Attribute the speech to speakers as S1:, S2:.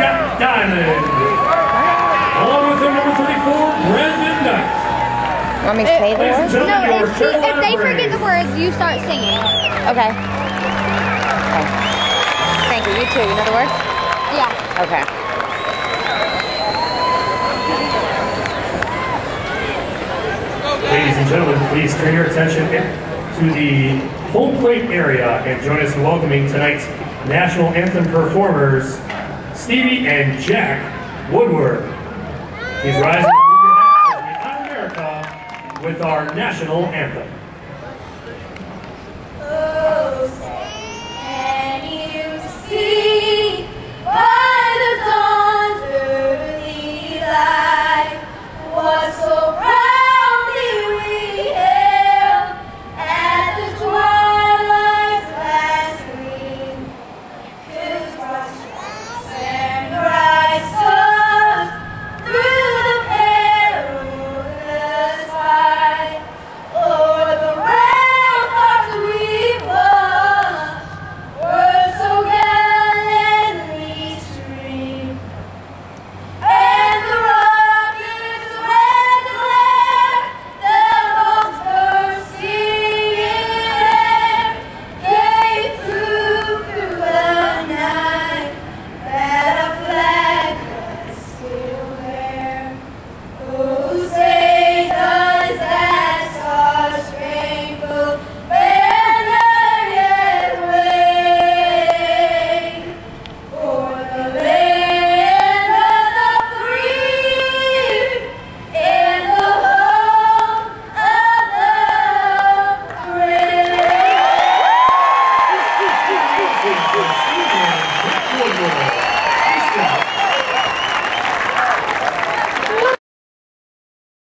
S1: Diamond. Along with their number 34, Brandon Knight.
S2: Want me to say the words?
S3: No, if they forget the words, you start singing.
S2: Okay. Thank you. You too. You know the words?
S3: Yeah.
S2: Okay.
S1: Ladies and gentlemen, please turn your attention to the home plate area and join us in welcoming tonight's National Anthem performers, Stevie and Jack Woodward. Please rise and move your hands as we honor America with our National Anthem.
S4: Oh, can you see by the dawn's early light what so proudly we hailed at the twilight's last gleam? Whose broad stripes and bright stars through the perilous fight o'er the ramparts we watched were so gallantly streamed, and the rocket's red glare that bombs bursting in air gave proof through the night that our flag was still there. Oh, say does that star-spangled banner yet wave for the land of the free and the home of the brave?